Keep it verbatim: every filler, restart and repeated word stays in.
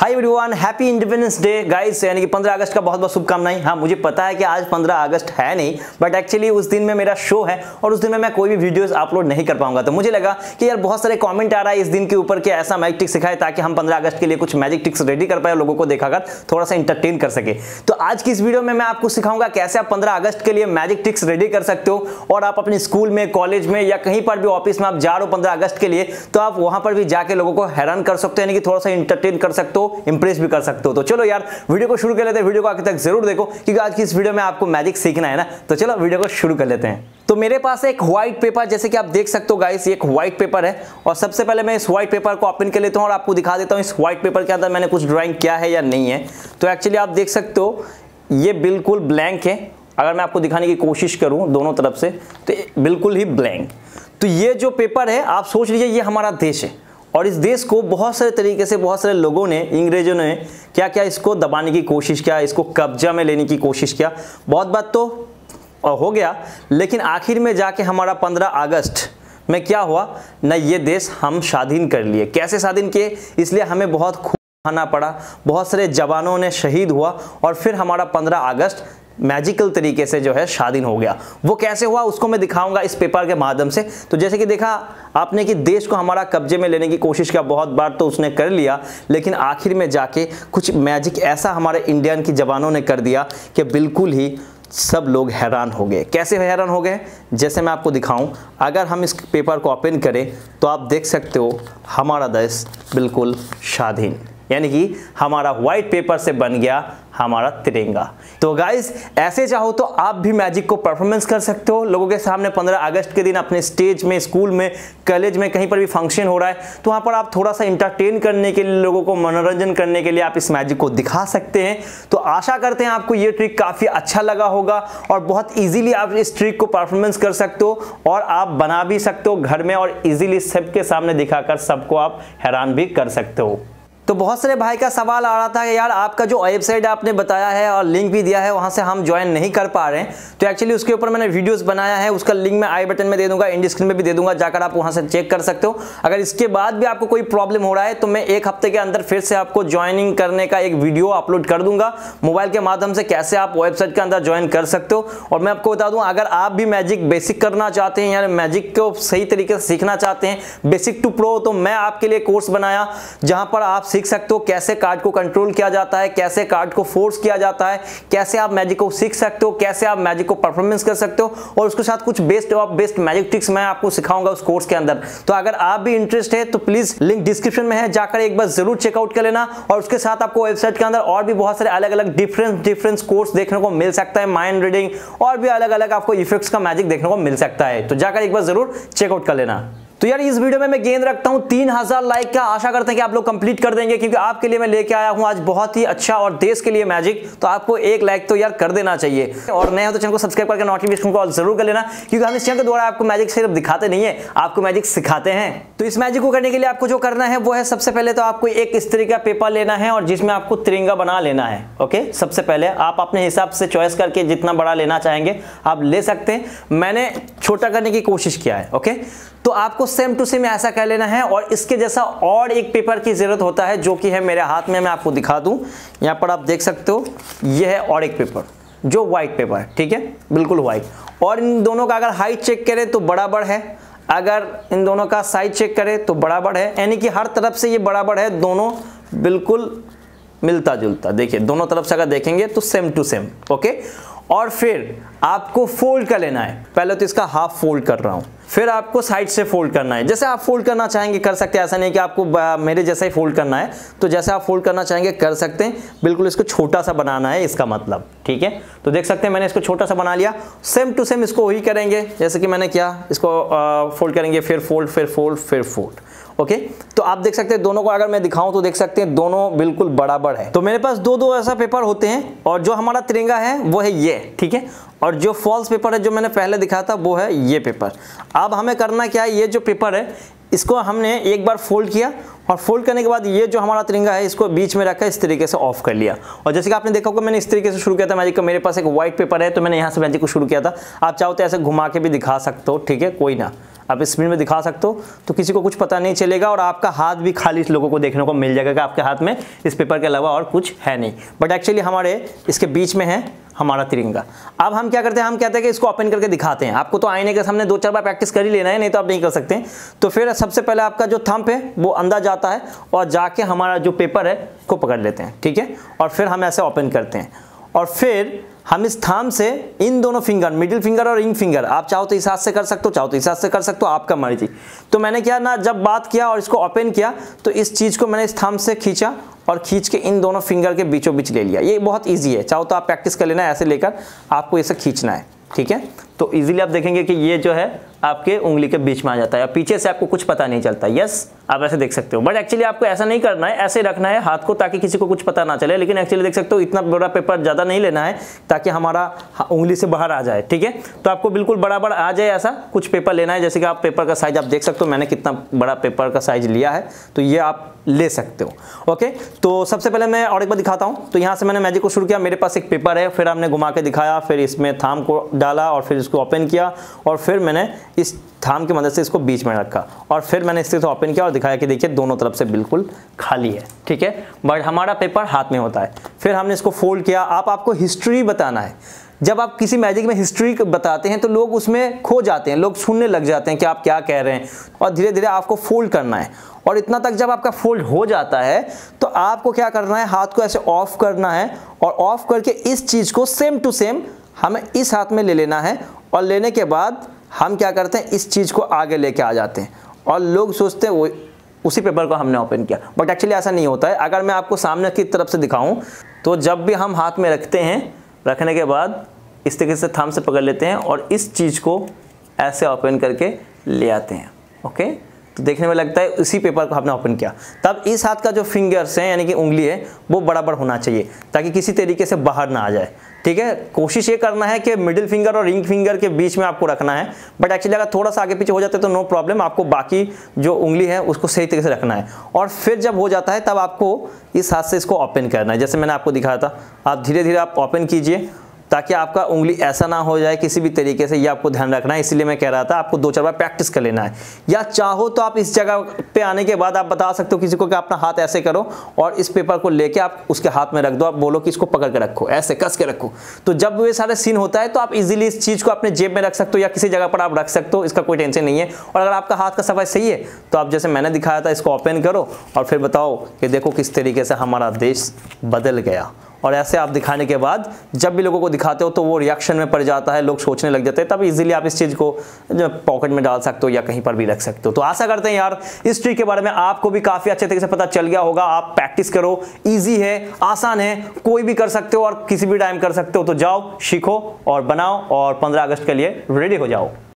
हाय everyone, happy independence day guys. यानी कि पंद्रह अगस्त का बहुत बहुत शुभकामनाएं। हाँ, मुझे पता है कि आज पंद्रह अगस्त है नहीं, बट एक्चुअली उस दिन में मेरा शो है और उस दिन में मैं कोई भी वीडियोस अपलोड नहीं कर पाऊंगा। तो मुझे लगा कि यार बहुत सारे कमेंट आ रहा है इस दिन के ऊपर कि ऐसा मैजिक ट्रिक सिखाए ताकि हम पंद्रह अगस्त के लिए कुछ मैजिक ट्रिक्स रेडी कर पाए और लोगों को दिखाकर थोड़ा सा इंटरटेन कर सके। तो आज की इस वीडियो में मैं आपको सिखाऊंगा कैसे आप पंद्रह अगस्त के लिए मैजिक ट्रिक्स रेडी कर सकते हो और आप अपने स्कूल में, कॉलेज में या कहीं पर भी ऑफिस में आप जा रहे हो पंद्रह अगस्त के लिए, तो आप वहां पर भी जाके लोगों को हैरान कर सकते हो, यानी कि थोड़ा सा इंटरटेन कर सकते हो, इंप्रेस भी कर सकते हो। तो चलो यार वीडियो को शुरू कर लेते हैं। वीडियो को आगे तक जरूर देखो क्योंकि आज की इस वीडियो में आपको मैजिक सीखना है ना। तो चलो वीडियो को शुरू कर लेते हैं। तो मेरे पास एक व्हाइट पेपर, जैसे कि आप देख सकते हो गाइस, ये एक व्हाइट पेपर है और सबसे पहले मैं इस व्हाइट पेपर को ओपन कर लेता हूं और आपको दिखा देता हूं इस व्हाइट पेपर के अंदर मैंने कुछ ड्राइंग किया है या नहीं है। तो एक्चुअली आप देख सकते हो ये बिल्कुल ब्लैंक है। अगर मैं आपको दिखाने की कोशिश करूं दोनों तरफ से तो बिल्कुल ही ब्लैंक। तो ये जो पेपर है आप सोच लीजिए ये हमारा देश है और इस देश को बहुत सारे तरीके से बहुत सारे लोगों ने, अंग्रेजों ने क्या क्या इसको दबाने की कोशिश किया, इसको कब्जा में लेने की कोशिश किया। बहुत बात तो हो गया, लेकिन आखिर में जाके हमारा पंद्रह अगस्त में क्या हुआ ना, ये देश हम स्वाधीन कर लिए। कैसे स्वाधीन किए, इसलिए हमें बहुत खून बहाना पड़ा, बहुत सारे जवानों ने शहीद हुआ और फिर हमारा पंद्रह अगस्त मैजिकल तरीके से जो है स्वाधीन हो गया। वो कैसे हुआ उसको मैं दिखाऊंगा इस पेपर के माध्यम से। तो जैसे कि देखा आपने कि देश को हमारा कब्जे में लेने की कोशिश किया, बहुत बार तो उसने कर लिया, लेकिन आखिर में जाके कुछ मैजिक ऐसा हमारे इंडियन की जवानों ने कर दिया कि बिल्कुल ही सब लोग हैरान हो गए। कैसे हैरान हो गए, जैसे मैं आपको दिखाऊं। अगर हम इस पेपर को ओपन करें तो आप देख सकते हो हमारा देश बिल्कुल स्वाधीन, यानी कि हमारा व्हाइट पेपर से बन गया हमारा तिरंगा। तो गाइस ऐसे चाहो तो आप भी मैजिक को परफॉर्मेंस कर सकते हो लोगों के सामने। पंद्रह अगस्त के दिन अपने स्टेज में, स्कूल में, कॉलेज में, कहीं पर भी फंक्शन हो रहा है तो वहां पर आप थोड़ा सा इंटरटेन करने के लिए, लोगों को मनोरंजन करने के लिए आप इस मैजिक को दिखा सकते हैं। तो आशा करते हैं आपको ये ट्रिक काफी अच्छा लगा होगा और बहुत ईजिली आप इस ट्रिक को परफॉर्मेंस कर सकते हो और आप बना भी सकते हो घर में और ईजिली सबके सामने दिखाकर सबको आप हैरान भी कर सकते हो। तो बहुत सारे भाई का सवाल आ रहा था कि यार आपका जो वेबसाइट आपने बताया है और लिंक भी दिया है वहां से हम ज्वाइन नहीं कर पा रहे हैं। तो एक्चुअली उसके ऊपर मैंने वीडियोस बनाया है, उसका लिंक मैं आई बटन में दे दूंगा, इंड स्क्रीन में भी दे दूंगा, जाकर आप वहां से चेक कर सकते हो। अगर इसके बाद भी आपको कोई प्रॉब्लम हो रहा है तो मैं एक हफ्ते के अंदर फिर से आपको ज्वाइनिंग करने का एक वीडियो अपलोड कर दूंगा मोबाइल के माध्यम से, कैसे आप वेबसाइट के अंदर ज्वाइन कर सकते हो। और मैं आपको बता दूं, अगर आप भी मैजिक बेसिक करना चाहते हैं, यानी मैजिक को सही तरीके से सीखना चाहते हैं, बेसिक टू प्रो, तो मैं आपके लिए कोर्स बनाया जहां पर आप सीख सकते हो कैसे कार्ड को कंट्रोल किया जाता है, कैसे कार्ड को फोर्स किया जाता है, कैसे आप मैजिक को सीख सकते हो, कैसे आप मैजिक को परफॉर्मेंस कर सकते हो और उसके साथ कुछ best of best magic tricks मैं आपको सिखाऊंगा उस कोर्स के अंदर। तो अगर आप भी इंटरेस्ट है तो प्लीज लिंक डिस्क्रिप्शन में है, जाकर एक बार जरूर चेकआउट कर लेना। और उसके साथ आपको वेबसाइट के अंदर और भी बहुत सारे अलग अलग डिफरेंट डिफरेंट कोर्स देखने को मिल सकता है, माइंड रीडिंग और भी अलग अलग आपको इफेक्ट्स का मैजिक देखने को मिल सकता है। तो जाकर एक बार जरूर चेकआउट कर लेना। तो यार इस वीडियो में मैं गेंद रखता हूं तीन हजार लाइक का। आशा करते हैं कि आप लोग कंप्लीट कर देंगे क्योंकि आपके लिए मैं लेके आया हूं आज बहुत ही अच्छा और देश के लिए मैजिक। तो आपको एक लाइक तो यार कर देना चाहिए और नए हो तो चैनल को सब्सक्राइब करके नोटिफिकेशन को जरूर कर लेना क्योंकि हम इस चैनल के द्वारा आपको मैजिक सिर्फ दिखाते नहीं है, आपको मैजिक सिखाते हैं। तो इस मैजिक को करने के लिए आपको जो करना है वो है, सबसे पहले तो आपको एक इस तरीके का पेपर लेना है और जिसमें आपको तिरंगा बना लेना है। ओके, सबसे पहले आप अपने हिसाब से चॉइस करके जितना बड़ा लेना चाहेंगे आप ले सकते हैं। मैंने छोटा करने की कोशिश किया है। ओके, तो आपको सेम टू सेम ऐसा कर लेना है और इसके जैसा और एक पेपर की जरूरत होता है जो कि है मेरे हाथ में। मैं आपको दिखा दूं, यहां पर आप देख सकते हो ये है और एक पेपर जो व्हाइट पेपर है, ठीक है, बिल्कुल व्हाइट। और इन दोनों का अगर हाइट चेक करें तो बराबर है, अगर इन दोनों का साइज चेक करें तो बराबर है, यानी कि हर तरफ से ये बराबर है, दोनों बिल्कुल मिलता जुलता। देखिए दोनों तरफ से अगर देखेंगे तो सेम टू सेम। ओके, और फिर आपको फोल्ड कर लेना है। पहले तो इसका हाफ फोल्ड कर रहा हूं, फिर आपको साइड से फोल्ड करना है। जैसे आप फोल्ड करना चाहेंगे कर सकते हैं, ऐसा नहीं कि आपको मेरे जैसा ही फोल्ड करना है। तो जैसे आप फोल्ड करना चाहेंगे कर सकते हैं, बिल्कुल इसको छोटा सा बनाना है इसका मतलब, ठीक है। तो देख सकते हैं मैंने इसको छोटा सा बना लिया। सेम टू सेम इसको वही करेंगे जैसे कि मैंने किया, इसको फोल्ड करेंगे, फिर फोल्ड, फिर फोल्ड, फिर फोल्ड। ओके, तो आप देख सकते हैं दोनों को अगर मैं दिखाऊं तो देख सकते हैं दोनों बिल्कुल बराबर है। तो मेरे पास दो दो ऐसा पेपर होते हैं और जो हमारा तिरंगा है वो है ये, ठीक है, और जो फॉल्स पेपर है जो मैंने पहले दिखाया था वो है ये पेपर। अब हमें करना क्या है, ये जो पेपर है इसको हमने एक बार फोल्ड किया और फोल्ड करने के बाद ये जो हमारा तिरंगा है इसको बीच में रखा इस तरीके से ऑफ कर लिया। और जैसे कि आपने देखा होगा मैंने इस तरीके से शुरू किया था मैजिक का। मेरे पास एक व्हाइट पेपर है तो मैंने यहाँ से मैजिक को शुरू किया था। आप चाहो तो ऐसे घुमा के भी दिखा सकते हो, ठीक है, कोई ना। आप स्क्रीन में दिखा सकते हो, तो किसी को कुछ पता नहीं चलेगा और आपका हाथ भी खाली लोगों को देखने को मिल जाएगा कि आपके हाथ में इस पेपर के अलावा और कुछ है नहीं। बट एक्चुअली हमारे इसके बीच में है हमारा तिरंगा। अब हम क्या करते हैं, हम कहते हैं कि इसको ओपन करके दिखाते हैं। आपको तो आईने के सामने दो चार बार प्रैक्टिस कर ही लेना है, नहीं तो आप नहीं कर सकते। तो फिर सबसे पहले आपका जो थंब है वो अंदर जाता है और जाके हमारा जो पेपर है को पकड़ लेते हैं, ठीक है। और फिर हम ऐसे ओपन करते हैं और फिर हम इस थंब से इन दोनों फिंगर, मिडिल फिंगर और रिंग फिंगर, आप चाहो तो इस हाथ से कर सकते हो, चाहो तो इस हाथ से कर सकते हो, आपका मर्जी। तो मैंने क्या ना, जब बात किया और इसको ओपन किया तो इस चीज़ को मैंने इस थंब से खींचा और खींच के इन दोनों फिंगर के बीचों बीच ले लिया। ये बहुत ईजी है, चाहो तो आप प्रैक्टिस कर लेना, ऐसे लेकर आपको इसे खींचना है, ठीक है। तो इजीली आप देखेंगे कि ये जो है आपके उंगली के बीच में आ जाता है, पीछे से आपको कुछ पता नहीं चलता। यस, आप ऐसे देख सकते हो। बट एक्चुअली आपको ऐसा नहीं करना है, ऐसे रखना है हाथ को ताकि किसी को कुछ पता ना चले। लेकिन एक्चुअली देख सकते हो इतना बड़ा पेपर ज़्यादा नहीं लेना है ताकि हमारा उंगली से बाहर आ जाए, ठीक है। तो आपको बिल्कुल बराबर आ जाए ऐसा कुछ पेपर लेना है। जैसे कि आप पेपर का साइज आप देख सकते हो, मैंने कितना बड़ा पेपर का साइज लिया है, तो ये आप ले सकते हो। ओके, तो सबसे पहले मैं और एक बार दिखाता हूँ। तो यहाँ से मैंने मैजिक को शुरू किया, मेरे पास एक पेपर है, फिर हमने घुमा के दिखाया, फिर इसमें थाम को डाला और फिर इसको ओपन किया और फिर मैंने इस थाम की मदद से इसको बीच में रखा और फिर मैंने इससे ओपन किया और दिखाया कि देखिए दोनों तरफ से बिल्कुल खाली है, ठीक है। बट हमारा पेपर हाथ में होता है। फिर हमने इसको फोल्ड किया। आप आपको हिस्ट्री बताना है। जब आप किसी मैजिक में हिस्ट्री बताते हैं तो लोग उसमें खो जाते हैं, लोग सुनने लग जाते हैं कि आप क्या कह रहे हैं, और धीरे धीरे आपको फोल्ड करना है। और इतना तक जब आपका फोल्ड हो जाता है तो आपको क्या करना है, हाथ को ऐसे ऑफ करना है और ऑफ करके इस चीज़ को सेम टू सेम हमें इस हाथ में ले लेना है। और लेने के बाद हम क्या करते हैं, इस चीज़ को आगे लेके आ जाते हैं और लोग सोचते हैं वो उसी पेपर को हमने ओपन किया। बट एक्चुअली ऐसा नहीं होता है। अगर मैं आपको सामने की तरफ से दिखाऊं तो जब भी हम हाथ में रखते हैं, रखने के बाद इस तरीके से थंब से पकड़ लेते हैं और इस चीज़ को ऐसे ओपन करके ले आते हैं। ओके, तो देखने में लगता है इसी पेपर को हमने ओपन किया। तब इस हाथ का जो फिंगर्स हैं यानी कि उंगली है वो बराबर होना चाहिए ताकि किसी तरीके से बाहर ना आ जाए, ठीक है। कोशिश ये करना है कि मिडिल फिंगर और रिंग फिंगर के बीच में आपको रखना है। बट एक्चुअली अगर थोड़ा सा आगे पीछे हो जाता है तो नो प्रॉब्लम, आपको बाकी जो उंगली है उसको सही तरीके से रखना है। और फिर जब हो जाता है तब आपको इस हाथ से इसको ओपन करना है, जैसे मैंने आपको दिखाया था। आप धीरे धीरे आप ओपन कीजिए ताकि आपका उंगली ऐसा ना हो जाए किसी भी तरीके से, ये आपको ध्यान रखना है। इसलिए मैं कह रहा था आपको दो चार बार प्रैक्टिस कर लेना है। या चाहो तो आप इस जगह पे आने के बाद आप बता सकते हो किसी को कि अपना हाथ ऐसे करो और इस पेपर को लेके आप उसके हाथ में रख दो। आप बोलो कि इसको पकड़ के रखो, ऐसे कस के रखो। तो जब ये सारे सीन होता है तो आप इजीली इस चीज़ को अपने जेब में रख सकते हो या किसी जगह पर आप रख सकते हो, इसका कोई टेंशन नहीं है। और अगर आपका हाथ का सफाई सही है तो आप जैसे मैंने दिखाया था इसको ओपन करो और फिर बताओ कि देखो किस तरीके से हमारा देश बदल गया। और ऐसे आप दिखाने के बाद जब भी लोगों को दिखाते हो तो वो रिएक्शन में पड़ जाता है, लोग सोचने लग जाते हैं। तब इजीली आप इस चीज़ को पॉकेट में डाल सकते हो या कहीं पर भी रख सकते हो। तो आशा करते हैं यार इस ट्रिक के बारे में आपको भी काफ़ी अच्छे तरीके से पता चल गया होगा। आप प्रैक्टिस करो, ईजी है, आसान है, कोई भी कर सकते हो और किसी भी टाइम कर सकते हो। तो जाओ, सीखो और बनाओ और पंद्रह अगस्त के लिए रेडी हो जाओ।